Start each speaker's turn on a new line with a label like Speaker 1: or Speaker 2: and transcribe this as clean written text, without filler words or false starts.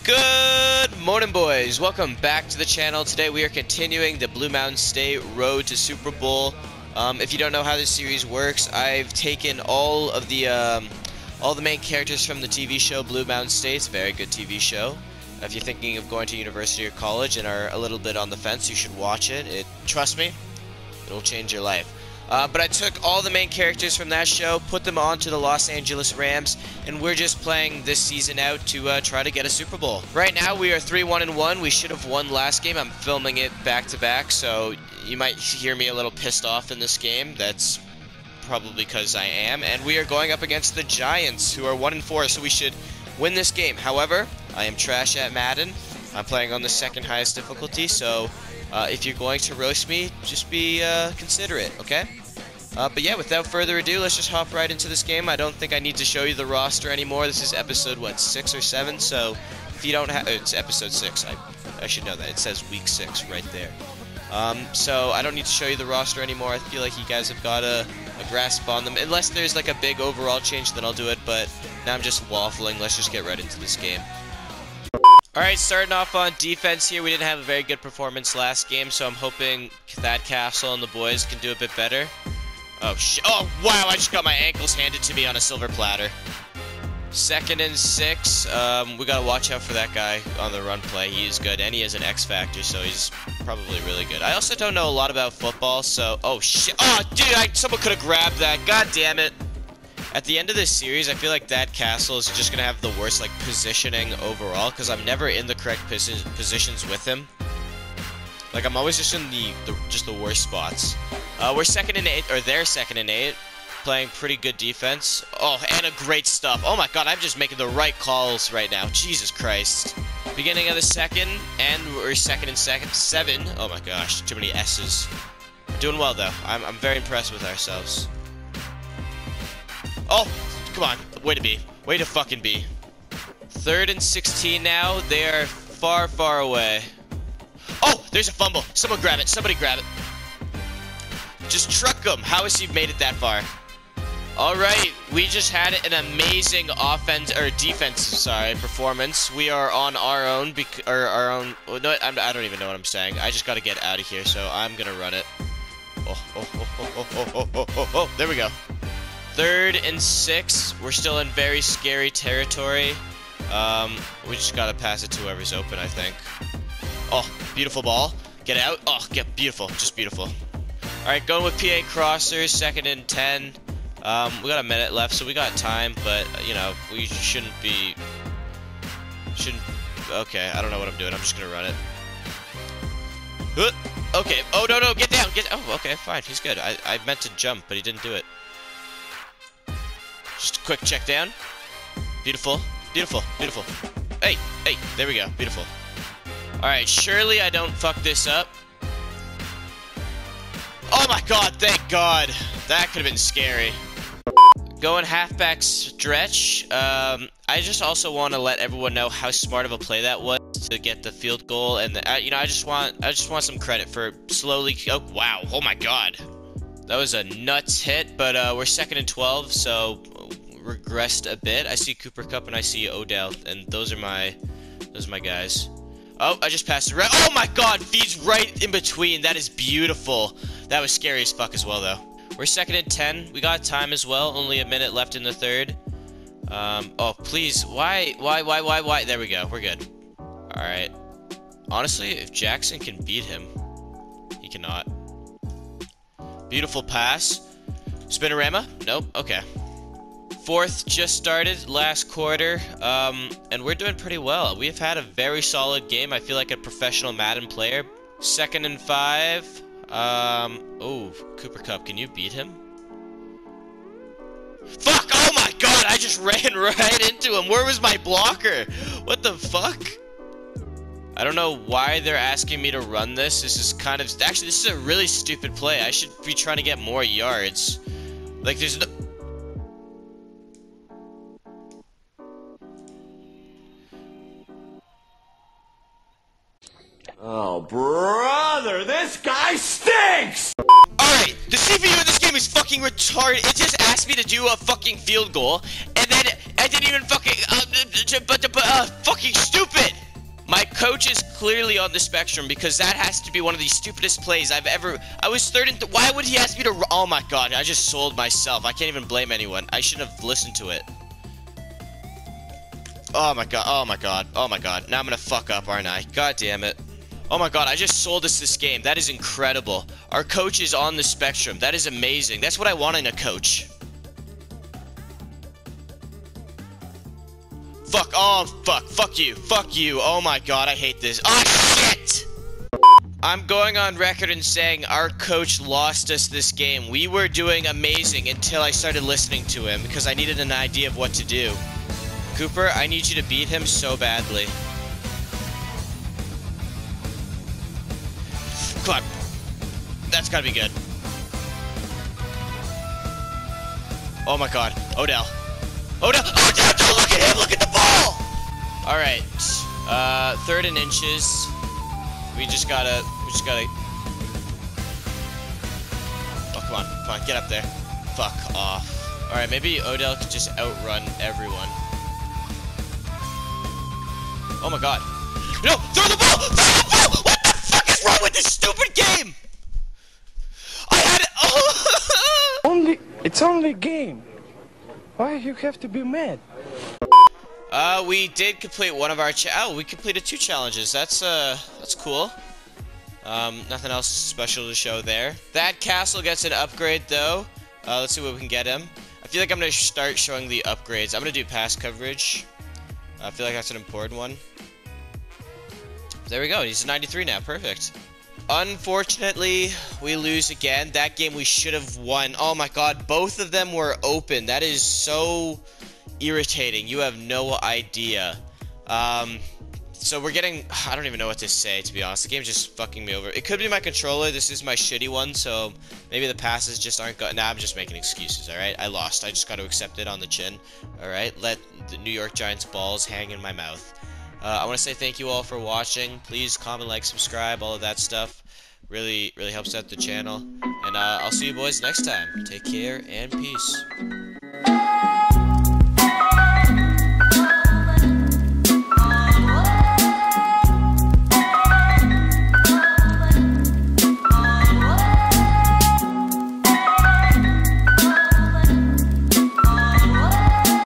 Speaker 1: Good morning, boys. Welcome back to the channel. Today we are continuing the Blue Mountain State Road to Super Bowl. If you don't know how this series works, I've taken all the main characters from the TV show Blue Mountain State. It's a very good TV show. If you're thinking of going to university or college and are a little bit on the fence, you should watch it. Trust me, it'll change your life. But I took all the main characters from that show, put them onto the Los Angeles Rams, and we're just playing this season out to try to get a Super Bowl. Right now we are 3-1-1. We should have won last game. I'm filming it back-to-back, so you might hear me a little pissed off in this game. That's probably because I am. And we are going up against the Giants, who are 1-4, so we should win this game. However, I am trash at Madden. I'm playing on the second highest difficulty, so if you're going to roast me, just be considerate, okay? But yeah, without further ado, let's just hop right into this game. I don't think I need to show you the roster anymore. This is episode, what, 6 or 7? So if you don't have... it's episode 6. I should know that. It says week 6 right there. So I don't need to show you the roster anymore. I feel like you guys have got a grasp on them. Unless there's like a big overall change, then I'll do it. But now I'm just waffling. Let's just get right into this game. Alright, starting off on defense here. We didn't have a very good performance last game, so I'm hoping Thad Castle and the boys can do a bit better. Oh, oh, wow, I just got my ankles handed to me on a silver platter. 2nd and 6. We gotta watch out for that guy on the run play. He is good, and he is an X factor, so he's probably really good. I also don't know a lot about football, so... Oh, shit. Oh, dude, someone could have grabbed that. God damn it. At the end of this series, I feel like Thad Castle is just gonna have the worst, like, positioning overall, because I'm never in the correct positions with him. Like, I'm always just in the worst spots. We're 2nd and 8, or they're 2nd and 8, playing pretty good defense. Oh, and a great stuff. Oh my god, I'm just making the right calls right now. Jesus Christ. Beginning of the second, and we're 2nd and 7. Oh my gosh, too many S's. We're doing well, though. I'm very impressed with ourselves. Oh, come on. Way to be. Way to fucking be. 3rd and 16 now. They are far, far away. Oh, there's a fumble. Someone grab it. Somebody grab it. Just truck him. How has he made it that far? Alright, we just had an amazing performance. We are on our own, no, I don't even know what I'm saying. I just gotta get out of here, so I'm gonna run it. Oh, there we go. 3rd and 6. We're still in very scary territory. We just gotta pass it to whoever's open, I think. Oh, beautiful ball. Get out. Oh, beautiful. Just beautiful. Alright, going with PA Crossers, 2nd and 10. We got a minute left, so we got time, but, you know, we shouldn't... Okay, I don't know what I'm doing. I'm just gonna run it. Okay. Oh, no, get down. Oh, okay, fine. He's good. I meant to jump, but he didn't do it. Just a quick check down. Beautiful. Beautiful. Beautiful. Hey, there we go. Beautiful. Alright, surely I don't fuck this up. Oh my god, thank god. That could have been scary. Going halfback stretch. I just also want to let everyone know how smart of a play that was to get the field goal, and you know, I just want some credit for slowly. Oh wow, oh my god, that was a nuts hit. But we're 2nd and 12, so regressed a bit. I see Cooper Kupp and I see Odell, and those are my guys. Oh, I just passed it right. Oh my god, feeds right in between. That is beautiful. That was scary as fuck as well, though. We're 2nd and 10. We got time as well. Only a minute left in the 3rd. Oh, please. Why? There we go. We're good. Alright. Honestly, if Jackson can beat him, he cannot. Beautiful pass. Spinorama? Nope. Okay. 4th just started, last quarter, and we're doing pretty well. We've had a very solid game. I feel like a professional Madden player. 2nd and 5. Oh, Cooper Kupp, can you beat him? Fuck! Oh my god, I just ran right into him. Where was my blocker? What the fuck? I don't know why they're asking me to run this. This is kind of... Actually, this is a really stupid play. I should be trying to get more yards. Like, there's no...
Speaker 2: Oh, brother, this guy stinks!
Speaker 1: Alright, the CPU in this game is fucking retarded. It just asked me to do a fucking field goal, and then I didn't even fucking, fucking stupid! My coach is clearly on the spectrum because that has to be one of the stupidest plays I've ever... I was third and... Why would he ask me to... Oh my god, I just sold myself. I can't even blame anyone. I should have listened to it. Oh my god, oh my god, oh my god. Now I'm gonna fuck up, aren't I? God damn it. Oh my god, I just sold us this game. That is incredible. Our coach is on the spectrum. That is amazing. That's what I want in a coach. Fuck, oh fuck, fuck you, oh my god, I hate this. Oh shit! I'm going on record and saying our coach lost us this game. We were doing amazing until I started listening to him because I needed an idea of what to do. Cooper, I need you to beat him so badly. Come on. That's gotta be good. Oh my god, Odell. Odell! Odell! Don't look at him! Look at the ball! Alright. 3rd and inches. We just gotta... Oh, come on, get up there. Fuck off. Alright, maybe Odell could just outrun everyone. Oh my god. No! Throw the ball! Throw the ball! What the fuck is wrong with this stupid game? I had it... Oh!
Speaker 3: It's only a game. Why you have to be mad?
Speaker 1: We did complete one of our we completed 2 challenges. That's cool. Nothing else special to show there. That castle gets an upgrade though. Let's see what we can get him. I feel like I'm gonna start showing the upgrades. I'm gonna do pass coverage. I feel like that's an important one. There we go. He's a 93 now. Perfect. Unfortunately, we lose again. That game we should have won. Oh my god, both of them were open. That is so irritating. You have no idea. So we're getting... I don't even know what to say, to be honest. The game's just fucking me over. It could be my controller. This is my shitty one, so maybe the passes just aren't good. Nah, I'm just making excuses, alright? I lost. I just got to accept it on the chin. Alright? Let the New York Giants balls hang in my mouth. I want to say thank you all for watching. Please comment, like, subscribe, all of that stuff. Really helps out the channel. And I'll see you boys next time. Take care and peace.